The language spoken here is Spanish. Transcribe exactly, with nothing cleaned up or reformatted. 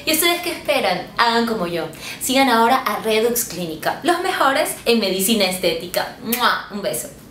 ¿Y ustedes qué esperan? Hagan como yo. Sigan ahora a Redux Clínica, los mejores en medicina estética. ¡Mua! Un beso.